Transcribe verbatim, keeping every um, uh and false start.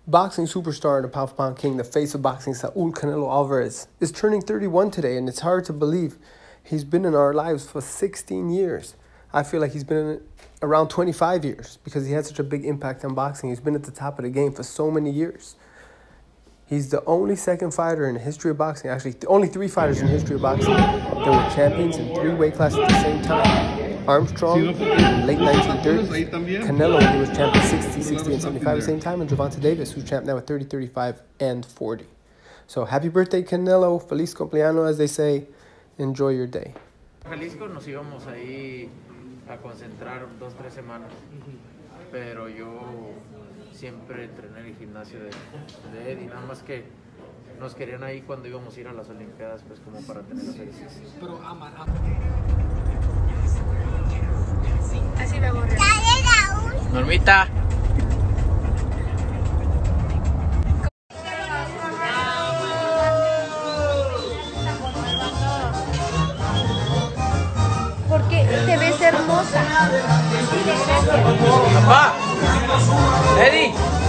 Boxing superstar and a pound for pound king, the face of boxing, Saul Canelo Alvarez, is turning thirty-one today, and it's hard to believe he's been in our lives for sixteen years. I feel like he's been in it around twenty-five years because he had such a big impact on boxing. He's been at the top of the game for so many years. He's the only second fighter in the history of boxing, actually the only three fighters in the history of boxing that were champions in three weight classes at the same time. Armstrong in the late nineteen thirties, Canelo when he was champ at sixty, sixty, and seventy-five at the same time, and Gervonta Davis, who's champ now at thirty, thirty-five, and forty. So happy birthday, Canelo. Feliz cumpleaños, as they say. Enjoy your day. Jalisco nos íbamos ahí a concentrar dos, tres semanas, pero yo siempre entrené en el gimnasio de, de Eddie, nada más que nos querían ahí cuando íbamos a ir a las Olimpiadas, pues como para tener los ejercicios. Pero ama, ama. Así me aburre. Normita. Porque te ves hermosa. Papá, Eddie.